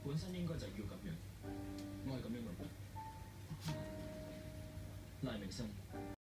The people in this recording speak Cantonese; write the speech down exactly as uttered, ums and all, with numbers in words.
本身應該就要咁樣，我係咁樣諗。賴明生。